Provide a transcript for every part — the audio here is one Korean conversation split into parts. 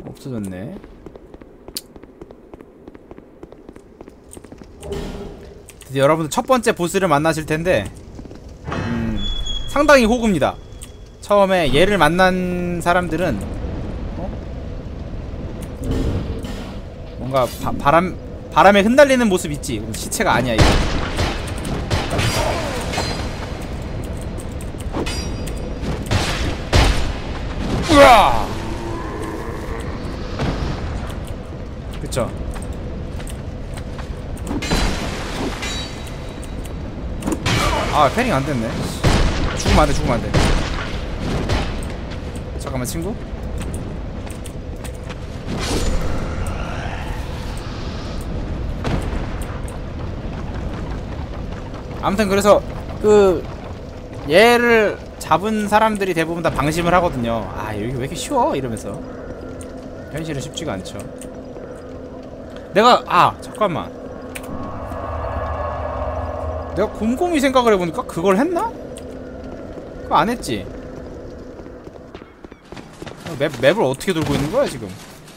없어졌네. 드디어 여러분들 첫 번째 보스를 만나실 텐데, 상당히 호구입니다. 처음에 얘를 만난 사람들은 뭔가 바람에 흩날리는 모습 있지? 시체가 아니야 이거. 으아! 그쵸? 아, 패링 안 됐네. 죽으면 안 돼, 죽으면 안 돼. 잠깐만, 친구. 아무튼 그래서 얘를 잡은 사람들이 대부분 다 방심을 하거든요. 아, 여기 왜 이렇게 쉬워? 이러면서. 현실은 쉽지가 않죠. 잠깐만. 내가 곰곰이 생각을 해보니까 그걸 했나? 그거 안 했지? 맵을 어떻게 돌고 있는 거야 지금?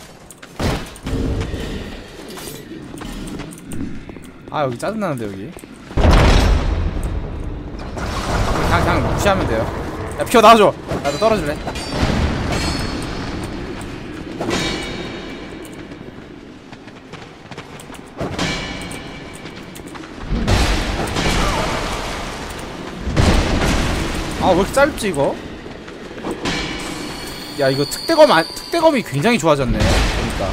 아, 여기 짜증나는데 여기. 그냥 무시하면 돼요. 야, 피어 나와줘. 나도 떨어질래. 아, 왜 이렇게 짧지 이거? 야, 이거 특대검이 굉장히 좋아졌네. 그러니까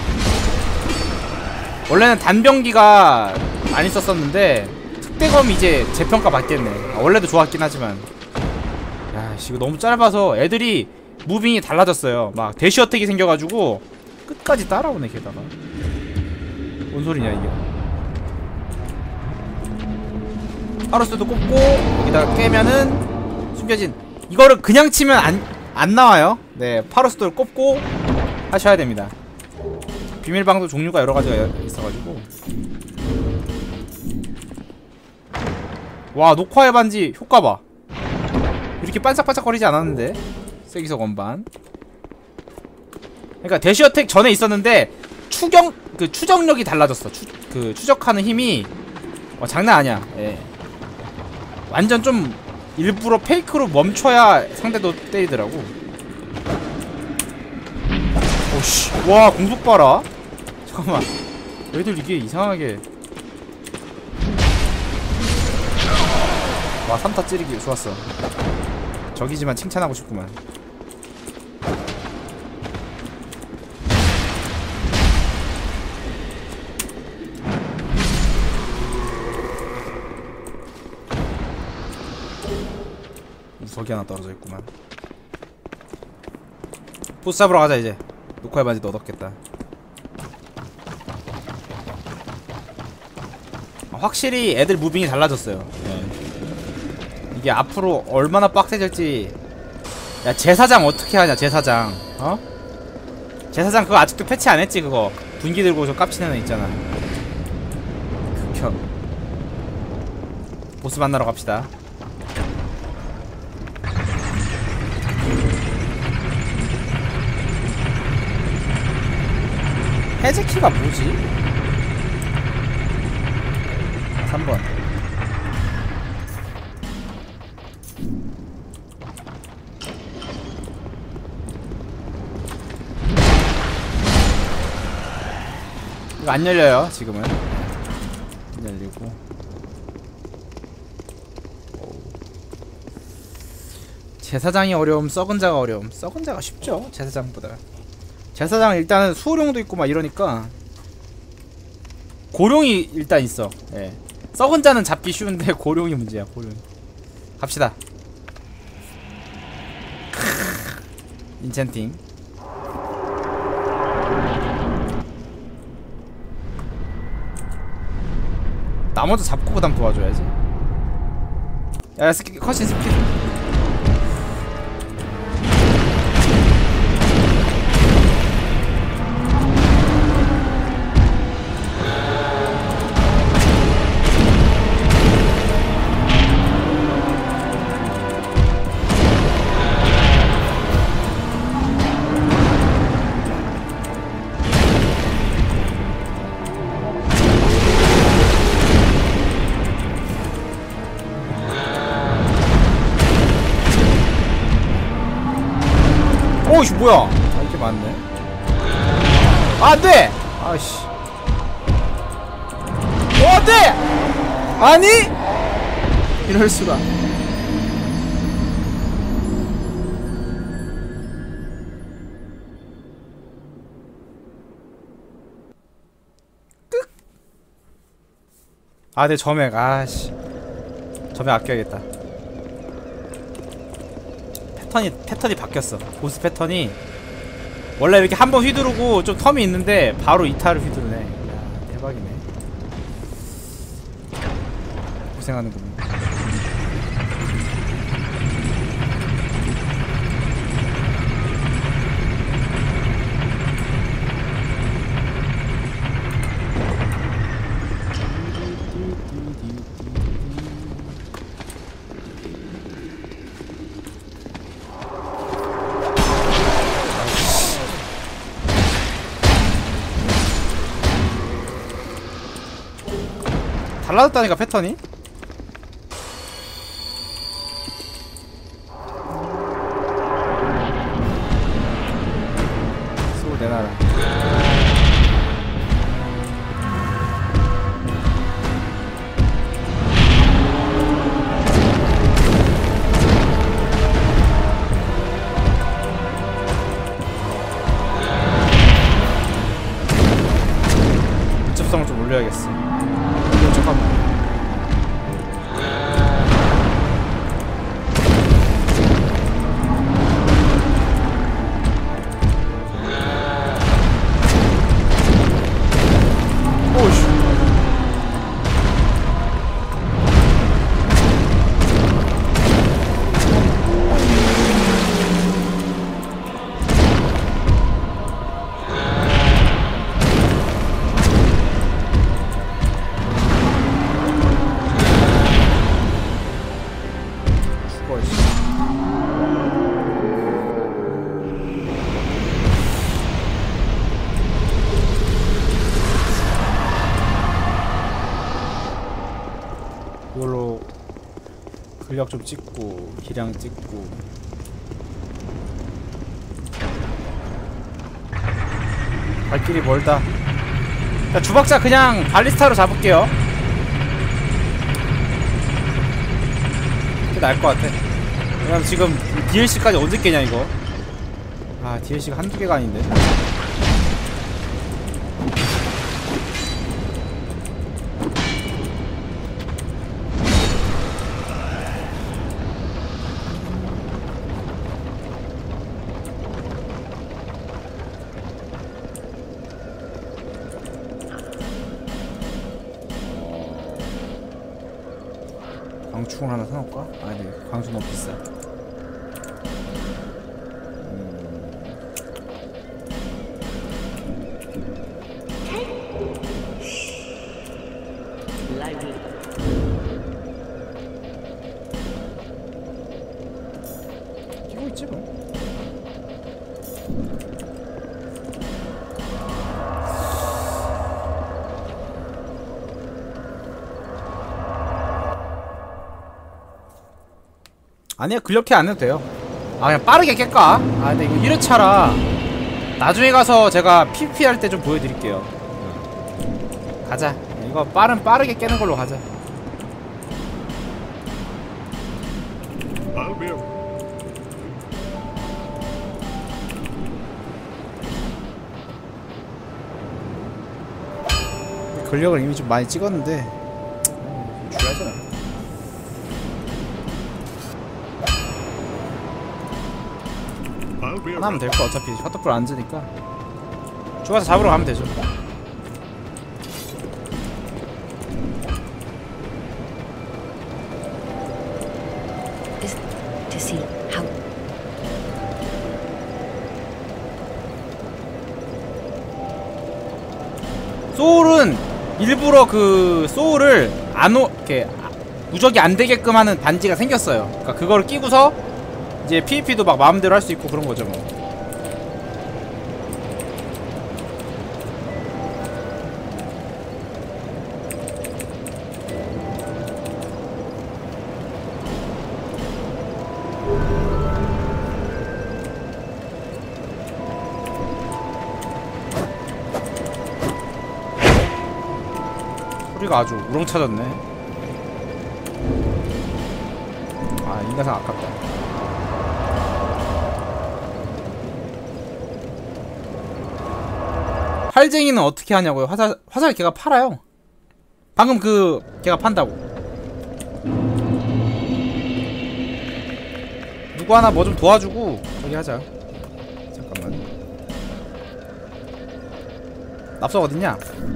원래는 단병기가 안 있었었는데 특대검이 이제 재평가 받겠네. 원래도 좋았긴 하지만, 야, 이거 너무 짧아서 애들이 무빙이 달라졌어요. 막 대시 어택이 생겨가지고 끝까지 따라오네. 게다가 뭔 소리냐 이게. 하루스도 꼽고 여기다가 깨면은 숨겨진, 이거를 그냥 치면 안 나와요. 네, 파로스도를 꼽고 하셔야 됩니다. 비밀방도 종류가 여러 가지가 있어가지고. 와, 녹화의 반지 효과 봐. 이렇게 반짝반짝거리지 않았는데. 세기석 원반. 그러니까 대시 어택 전에 있었는데 추적력이 달라졌어. 추적하는 힘이 장난 아니야. 예. 완전 좀 일부러 페이크로 멈춰야 상대도 때리더라고. 오씨, 와, 공속 봐라. 잠깐만, 얘들 이게 이상하게. 와, 3타 찌르기 좋았어. 적이지만 칭찬하고 싶구만. 무석이 하나 떨어져 있구만. 보스 잡으러 가자 이제. 녹화의 반지도 얻었겠다. 확실히 애들 무빙이 달라졌어요. 네. 이게 앞으로 얼마나 빡세질지. 야, 제사장 어떻게 하냐, 제사장. 제사장 그거 아직도 패치 안 했지, 그거. 분기 들고 저 깝치는 애 있잖아. 극혐. 보스 만나러 갑시다. 해제키가 뭐지? 3번. 이거 안 열려요, 지금은. 안 열리고. 제사장이 어려움, 썩은 자가 어려움. 썩은 자가 쉽죠, 제사장보다. 제사장은 일단은 수호룡도 있고 막 이러니까 고룡이 일단 있어. 예. 썩은 자는 잡기 쉬운데 고룡이 문제야. 고룡. 갑시다. 인챈팅. 나 먼저 잡고 그 다음 도와줘야지. 야, 컷신 스피드. 오이씨 뭐야? 아 이게 맞네. 아, 안돼. 아씨. 안돼. 아니 이럴 수가. 아, 내 점액. 아씨. 점액 아껴야겠다. 패턴이 바뀌었어. 보스 패턴이 원래 이렇게 한번 휘두르고 좀 텀이 있는데 바로 2타를 휘두르네. 야, 대박이네. 고생하는구만. 달라졌다니까 패턴이? 소울 내놔라. 밀접성을 좀 올려야겠어. 잠깐만. 오이씨. 이걸로 근력 좀 찍고 기량 찍고. 갈 길이 멀다. 자, 주박자 그냥 발리스타로 잡을게요. 그게 나을 것 같아. 왜냐면 지금 DLC까지 언제 깨냐 이거. 아, DLC가 한두 개가 아닌데. 광충을 하나 사놓을까? 아니, 광충 너무 비싸. 끼고 있지 뭐. 아니야, 근력해 안 해도 돼요. 아, 그냥 빠르게 깰까? 아, 근데 이거 1회차라 나중에 가서 제가 PVP 할 때 좀 보여드릴게요. 가자. 이거 빠르게 깨는 걸로 가자. 근력을 이미 좀 많이 찍었는데 중요하잖아. 하나 하면 될 거. 어차피 셔터풀 안 주니까 죽어서 잡으러 가면 되죠. 소울은 일부러 그 소울을 이렇게 누적이 안 되게끔 하는 반지가 생겼어요. 그러니까 그거를 끼고서 이제 PVP도 막 마음대로 할 수 있고 그런 거죠 뭐. 소리가 아주 우렁차졌네. 아, 인간상 아깝다. 활쟁이는 어떻게 하냐고요? 화살 걔가 팔아요. 방금 그 걔가 판다고. 누구 하나 뭐 좀 도와주고 저기 하자. 잠깐만. 납석 어딨냐?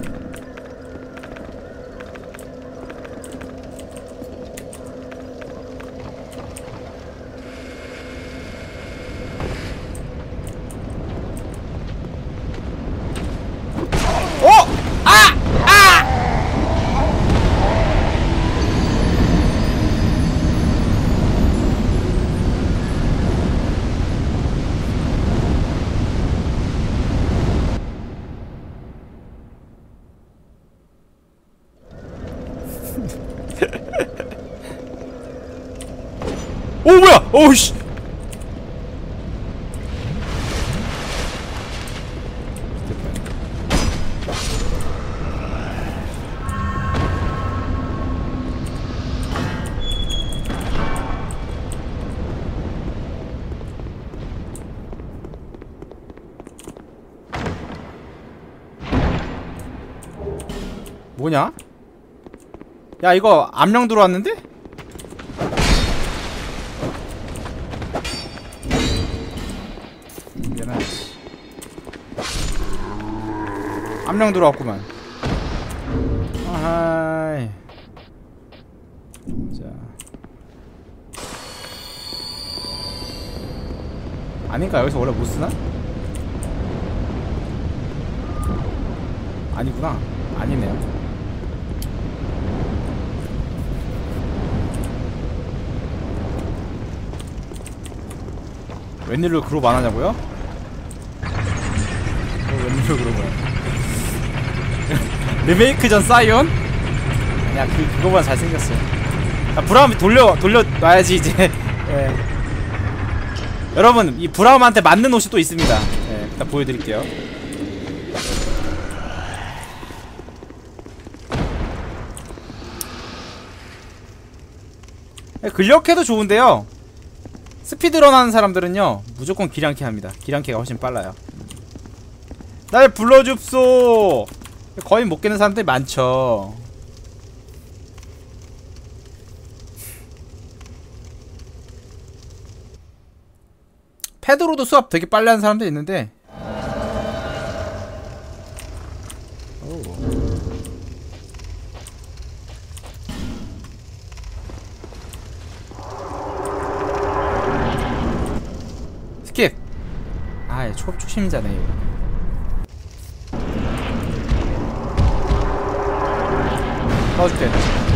오 뭐야! 오우씨! 뭐냐? 야 이거 암령 들어왔는데? 암령 들어왔구만. 아하이. 자. 아닌가? 여기서 원래 못쓰나? 아니구나. 아니네요. 웬일로 그룹 안 하냐고요? 웬일로 그런 거야? 리메이크 전 사이온? 야, 그거보다 잘생겼어. 야, 브라움 돌려놔야지, 이제. 예. 여러분, 이 브라움한테 맞는 옷이 또 있습니다. 예, 일단 보여드릴게요. 예, 근력해도 좋은데요. 스피드런 하는 사람들은요, 무조건 기량캐 합니다. 기량캐가 훨씬 빨라요. 날 불러줍소! 거의 못 깨는 사람들이 많죠. 패드로도 수압 되게 빨리 하는 사람도 있는데. 오. 스킵. 아, 초심자네. 넣어줄게.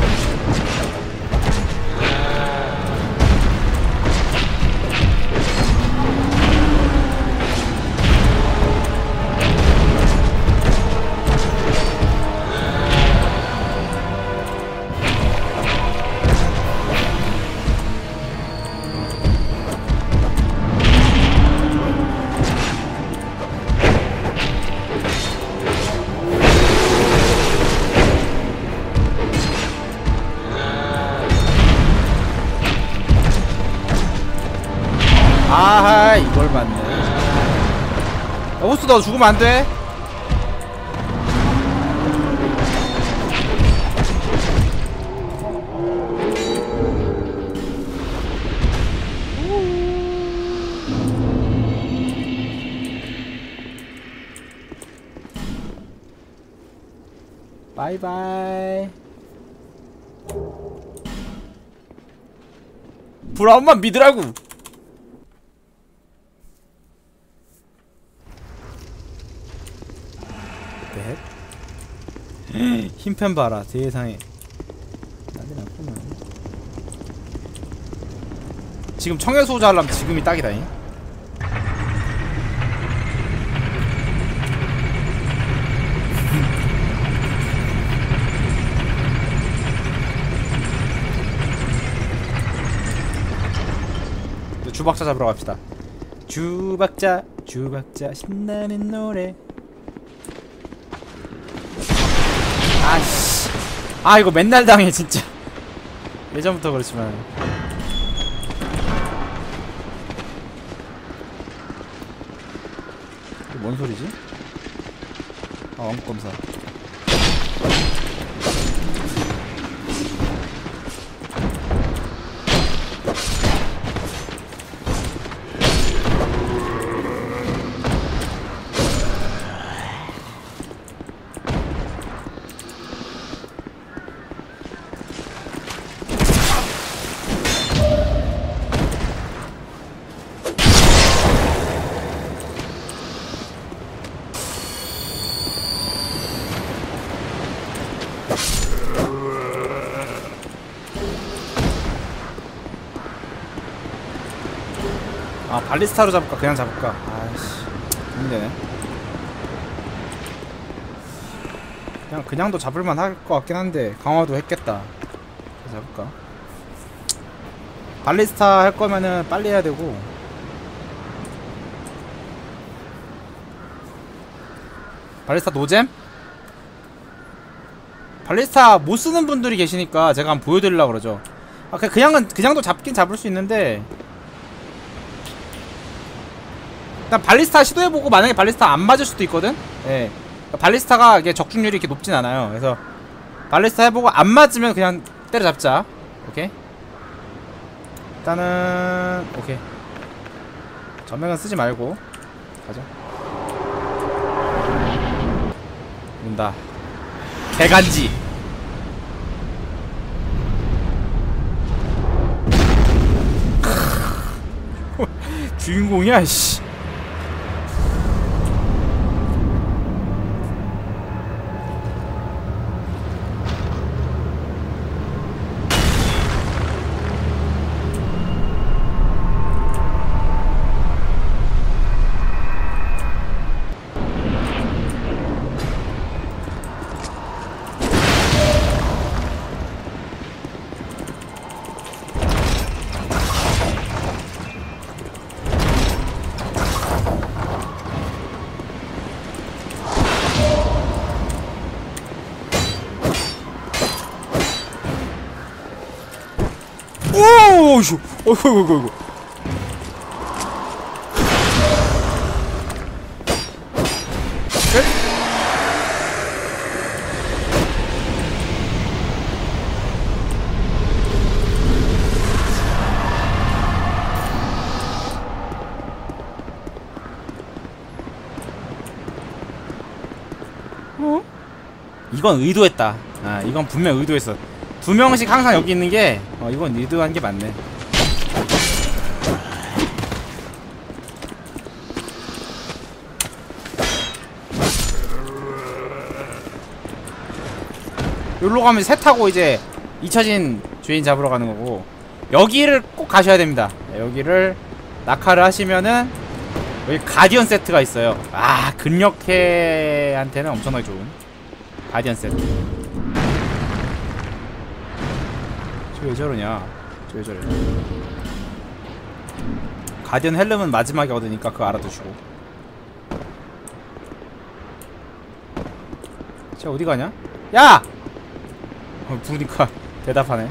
아하, 이걸 맞네. 야, 호스 너 죽으면 안 돼. 바이바이. 브라운만 믿으라고. 힘펜 봐라 세상에. 난리 났구만. 지금 청해소자 하려면 지금이 딱이다잉. 주박자 잡으러 갑시다. 주박자 신나는 노래. 아씨. 아 이거 맨날 당해 진짜. 예전부터 그렇지만. 이게 뭔 소리지? 아 원검사. 아 발리스타로 잡을까 그냥 잡을까. 아이씨 고민되네. 그냥도 잡을만 할 것 같긴 한데 강화도 했겠다. 잡을까. 발리스타 할 거면은 빨리 해야 되고. 발리스타 노잼? 발리스타 못 쓰는 분들이 계시니까 제가 한번 보여드리려고 그러죠. 아 그냥도 잡긴 잡을 수 있는데 일단 발리스타 시도해보고 만약에 발리스타 안 맞을 수도 있거든? 예. 그러니까 발리스타가 이게 적중률이 이렇게 높진 않아요. 그래서 발리스타 해보고 안 맞으면 그냥 때려잡자. 오케이? 일단은 오케이. 전맹은 쓰지 말고 가자. 온다. 개간지. 주인공이야 씨. 오우씨, 어이구. 어? 이건 의도했다. 아, 이건 분명 의도했어. 두 명씩 항상 여기 있는 게, 이건 의도한 게 맞네. 여기로 가면 새 타고 이제 잊혀진 주인 잡으러 가는 거고, 여기를 꼭 가셔야 됩니다. 여기를 낙하를 하시면은 여기 가디언 세트가 있어요. 아, 근력해한테는 엄청나게 좋은 가디언 세트. 저 왜 저러냐? 저 왜 저래? 가디언 헬름은 마지막에 얻으니까 그거 알아두시고. 쟤 어디 가냐? 야! 부르니까 대답하네.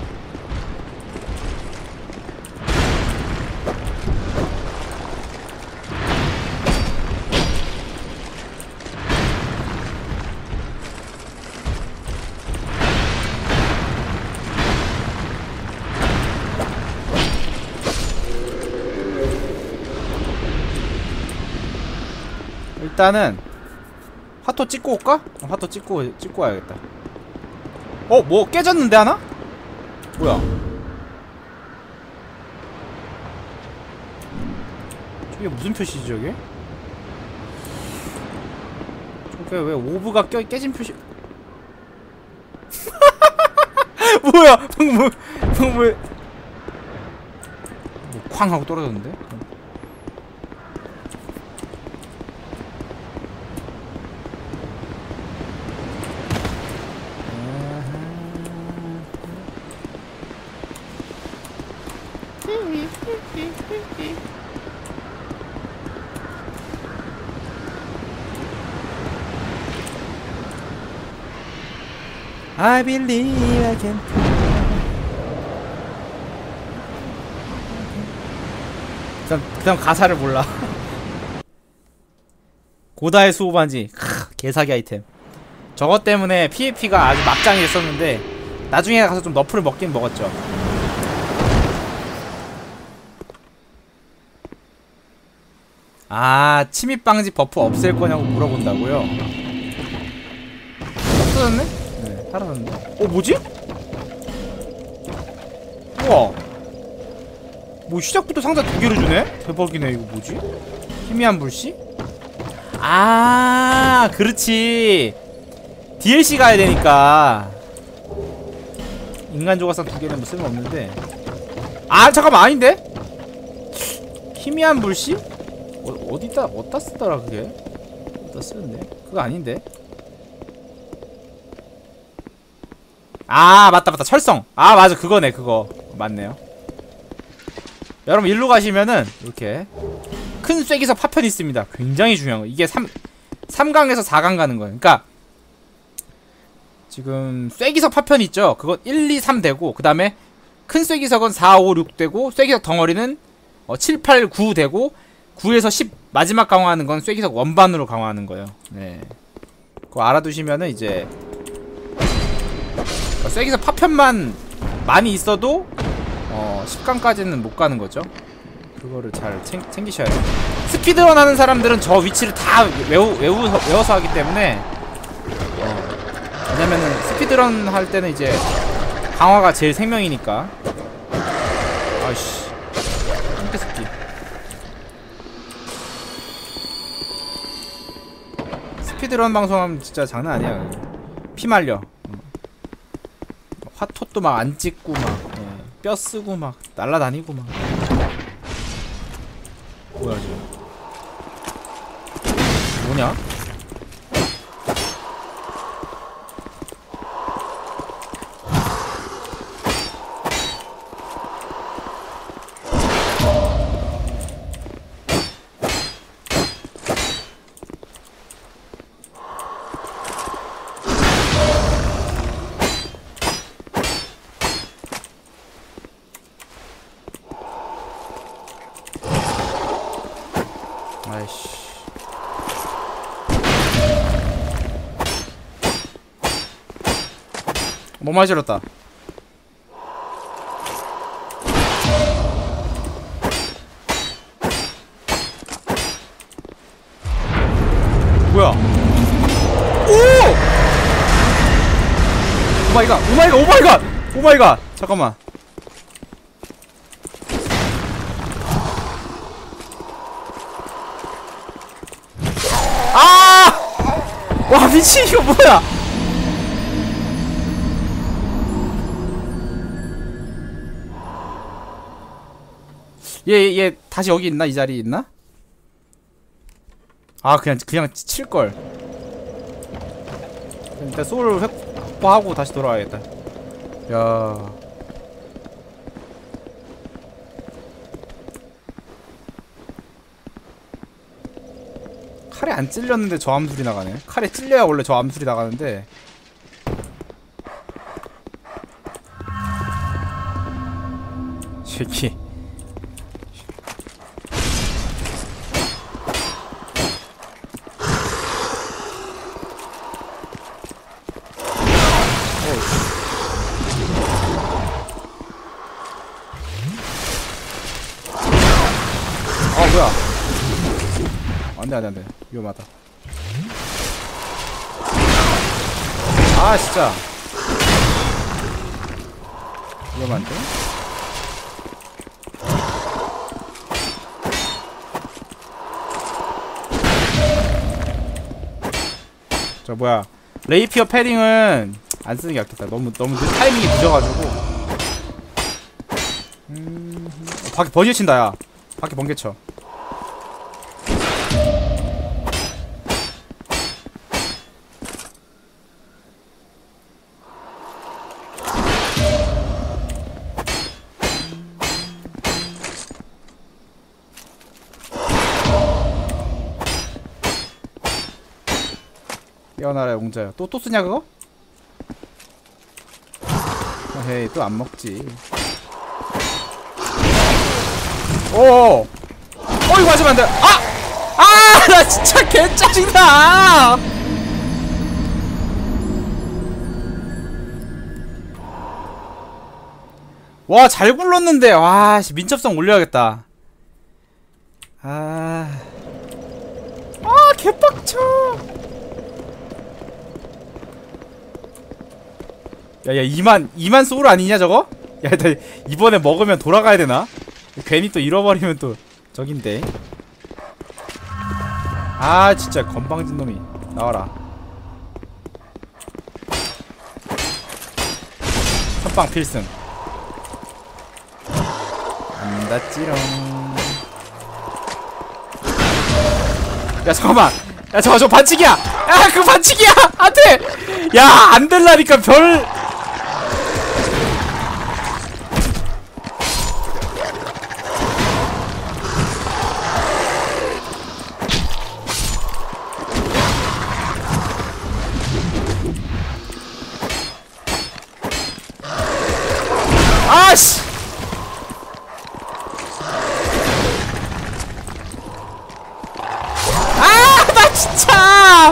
일단은 화토 찍고 올까? 화토 찍고 와야겠다. 뭐 깨졌는데 하나? 뭐야? 저게 무슨 표시지 저게? 저게 왜 오브가 깨진 표시? 뭐야? 방금 뭐 쾅 하고 떨어졌는데? I believe I can fly. 그다음 가사를 몰라. 고다의 수호반지. 개사기 아이템. 저것 때문에 PVP가 아주 막장이 됐었는데 나중에 가서 좀 너프를 먹긴 먹었죠. 아, 침입방지 버프 없앨 거냐고 물어본다고요? 없어졌네? 네, 사라졌네. 뭐지? 우와, 뭐 시작부터 상자 2개를 주네? 대박이네. 이거 뭐지? 희미한 불씨? 아, 그렇지. DLC 가야 되니까. 인간 조각상 2개는 뭐 쓸모없는데. 아, 잠깐만, 아닌데? 희미한 불씨? 어디다 쓰더라, 그게? 어디다 쓰는데? 그거 아닌데? 아, 맞다. 철성. 아, 맞아. 그거네, 그거. 맞네요. 여러분, 일로 가시면은, 이렇게. 큰 쐐기석 파편이 있습니다. 굉장히 중요한 거. 이게 3강에서 4강 가는 거예요. 그니까, 지금, 쐐기석 파편이 있죠? 그건 1, 2, 3 되고, 그 다음에, 큰 쐐기석은 4, 5, 6 되고, 쐐기석 덩어리는 7, 8, 9 되고, 9에서 10 마지막 강화하는 건 쐐기석 원반으로 강화하는 거예요. 네. 그거 알아두시면은 이제 쐐기석 파편만 많이 있어도 10강까지는 못 가는 거죠. 그거를 잘 챙기셔야 돼요. 스피드런 하는 사람들은 저 위치를 다 외워서 하기 때문에 왜냐면은 스피드런 할 때는 이제 강화가 제일 생명이니까. 아이씨. 핑크스키. 스피드런 방송하면 진짜 장난 아니야. 피 말려. 화톳도 막 안 찍고 막 뼈 쓰고 막 날라다니고 막. 뭐야 지금? 뭐냐? 아이씨. 뭐 많이 질렀다. 뭐야? 오! 오마이갓! 오마이갓! 오마이갓! 오마이갓! 잠깐만. 와, 미친. 이거 뭐야? 얘 다시 여기 있나? 이 자리에 있나? 아, 그냥 칠걸. 일단 소울 확보하고 다시 돌아와야겠다. 야, 칼에 안 찔렸는데 저 암술이 나가네. 칼에 찔려야 원래 저 암술이 나가는데. 새끼. 뭐야? 안돼. 위험하다. 아, 진짜 위험한데? 저 뭐야, 레이피어 패링은 안 쓰는 게 낫겠다. 너무 타이밍이 늦어가지고. 밖에 번개 친다. 야, 밖에 번개 쳐. 깨어나라 용자야. 또 쓰냐 그거? 에헤이 또 안 먹지. 오. 이거 맞으면 안 돼. 나 진짜 개 짜증나. 와, 잘 굴렀는데. 와, 민첩성 올려야겠다. 개빡쳐. 야, 2만 소울 아니냐, 저거? 야, 나 이번에 먹으면 돌아가야 되나? 괜히 또 잃어버리면 또 저긴데. 진짜 건방진 놈이 나와라. 선빵 필승. 안 닿지롱. 야, 잠깐만. 야, 저거 반칙이야. 야, 그거 반칙이야. 안 돼. 야, 안 될라니까 별. 아씨! 나 진짜!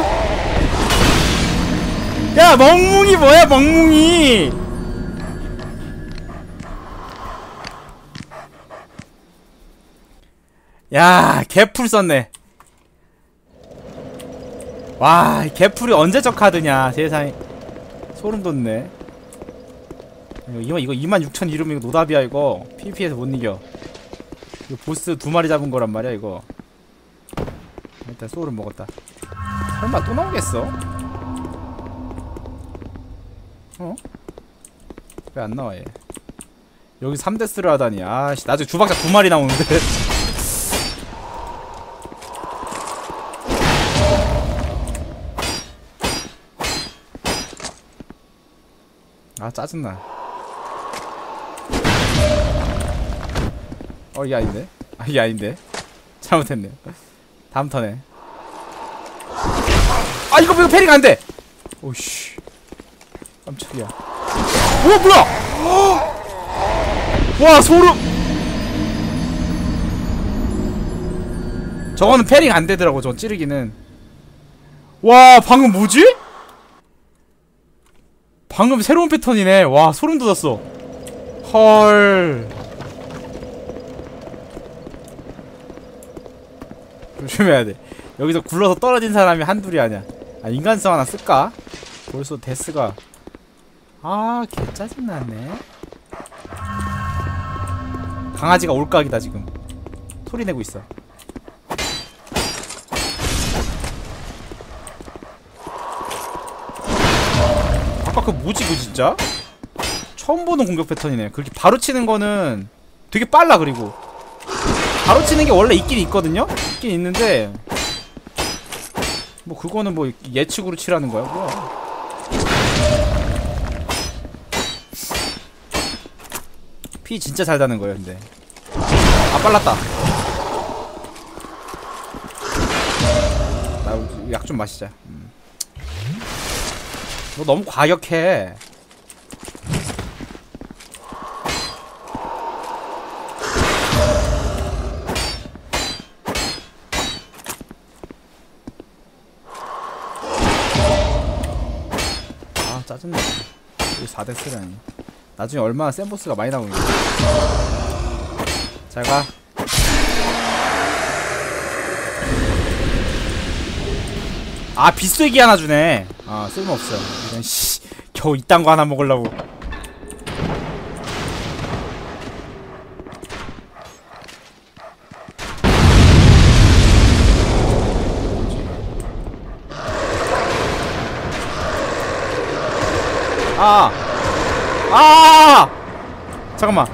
야, 멍뭉이 뭐야, 멍뭉이! 야, 개풀 썼네. 와, 개풀이 언제적 카드냐, 세상에. 소름 돋네. 이거 26,000 이름이 노답이야. 이거 PVP에서 못 이겨. 이거 보스 2마리 잡은 거란 말이야. 이거 일단 소울은 먹었다. 설마 또 나오겠어? 왜 안 나와 얘? 여기 3데스를 하다니. 아씨, 나중에 주박자 2마리 나오는데. 짜증나. 이게 아닌데? 이게 아닌데? 잘못했네. 다음 턴에. 이거 패링 안 돼! 오씨. 깜짝이야. 뭐야! 와, 소름! 저거는 패링 안 되더라고, 저거 찌르기는. 와, 방금 뭐지? 방금 새로운 패턴이네. 와, 소름 돋았어. 헐. 조심해야 돼. 여기서 굴러서 떨어진 사람이 한둘이 아니야. 인간성 하나 쓸까? 벌써 데스가. 개 짜증나네. 강아지가 올각이다 지금. 소리 내고 있어. 아까 그 뭐지 그 진짜? 처음 보는 공격 패턴이네. 그렇게 바로 치는 거는 되게 빨라. 그리고 바로 치는 게 원래 있긴 있거든요? 있긴 있는데 뭐 그거는 뭐 예측으로 치라는 거야 뭐야. 피 진짜 잘 다는 거예요 근데. 빨랐다. 나 약 좀 마시자. 너 너무 과격해. 짜증나. 여기 4데스라니. 나중에 얼마나 센 보스가 많이 나오는 거야. 잘가. 빗쐐기 하나 주네. 쓸모없어. 이런 씨 겨우 이딴 거 하나 먹으려고. 잠깐만.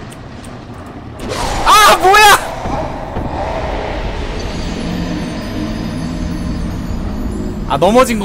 뭐야! 넘어진 거.